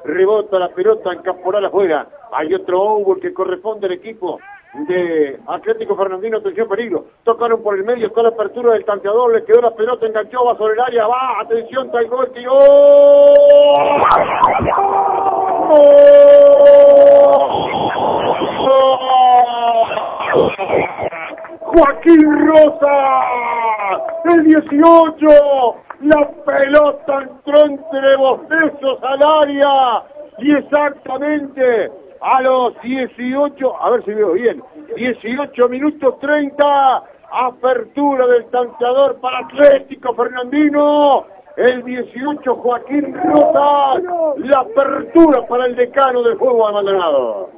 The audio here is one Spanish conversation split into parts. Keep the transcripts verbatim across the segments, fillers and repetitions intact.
rebota la pelota en Caporal afuera. Hay otro over que corresponde al equipo de Atlético Fernandino. Atención, peligro. Tocaron por el medio, con la apertura del tanteador, le quedó la pelota, enganchó, va sobre el área, va, atención, está el gol, tiró. Joaquín Rosa, el dieciocho, la pelota entró entre bostezos al área y exactamente a los dieciocho, a ver si veo bien, dieciocho minutos treinta, apertura del tanteador para Atlético Fernandino, el dieciocho Joaquín Rosa, la apertura para el decano del juego abandonado.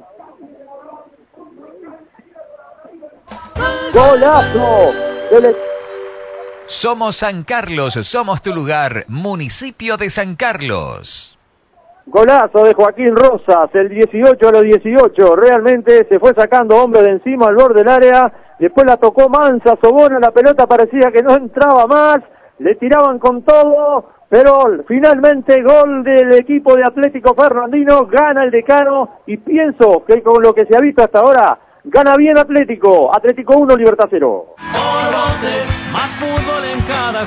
Golazo del... Somos San Carlos, somos tu lugar, municipio de San Carlos. Golazo de Joaquín Rosas, el dieciocho a los dieciocho, realmente se fue sacando hombre de encima al borde del área, después la tocó Mansa, Sobona, la pelota parecía que no entraba más, le tiraban con todo, pero finalmente gol del equipo de Atlético Fernandino, gana el decano y pienso que con lo que se ha visto hasta ahora, gana bien Atlético, Atlético uno, Libertad cero. Más fútbol en cada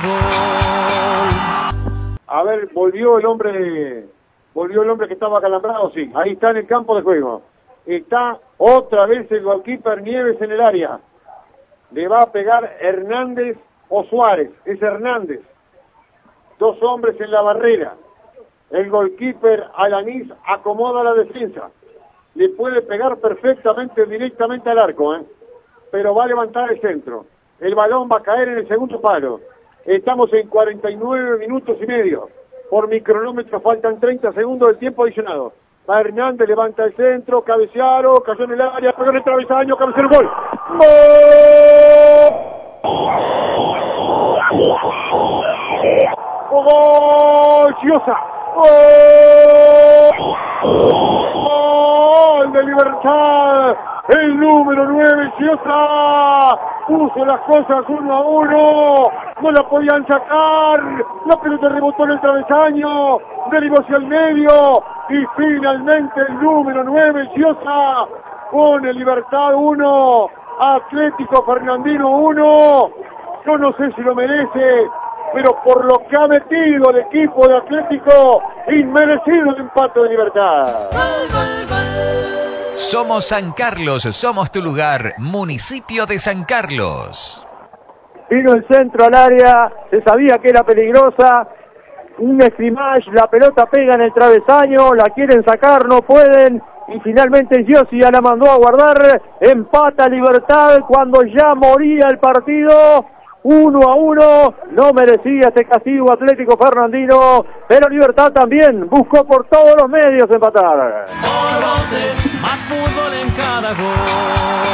gol. A ver, volvió el hombre, volvió el hombre que estaba acalambrado, sí, ahí está en el campo de juego. Está otra vez el goalkeeper Nieves en el área. Le va a pegar Hernández o Suárez, es Hernández. Dos hombres en la barrera. El goalkeeper Alanís acomoda la defensa. Le puede pegar perfectamente directamente al arco, ¿eh? Pero va a levantar el centro. El balón va a caer en el segundo palo. Estamos en cuarenta y nueve minutos y medio. Por mi cronómetro faltan treinta segundos del tiempo adicionado. Va Hernández, levanta el centro, cabecearon, cayó en el área, pegó en el travesaño, cabecearon, gol. ¡Gol! ¡Gol! ¡Chiosa! ¡Gol! ¡Gol de Libertad! El número nueve, Chiosa, puso las cosas uno a uno, no la podían sacar, la pelota rebotó en el travesaño, derivó hacia el medio, y finalmente el número nueve, Chiosa, pone Libertad uno, Atlético Fernandino uno, yo no sé si lo merece, pero por lo que ha metido el equipo de Atlético, inmerecido el empate de Libertad. Somos San Carlos, somos tu lugar, municipio de San Carlos. Vino el centro al área, se sabía que era peligrosa, un scrimmage, la pelota pega en el travesaño, la quieren sacar, no pueden, y finalmente Giossi ya la mandó a guardar, empata Libertad cuando ya moría el partido. Uno a uno, no merecía este castigo Atlético Fernandino, pero Libertad también buscó por todos los medios empatar. Más fútbol en cada gol.